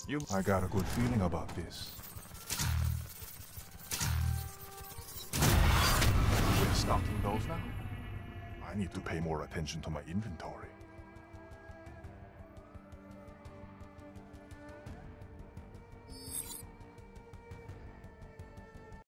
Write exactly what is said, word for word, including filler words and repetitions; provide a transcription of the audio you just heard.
You... I got a good feeling about this. We're stocking those now. I need to pay more attention to my inventory.